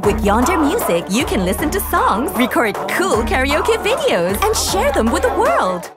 With Yonder Music, you can listen to songs, record cool karaoke videos, and share them with the world.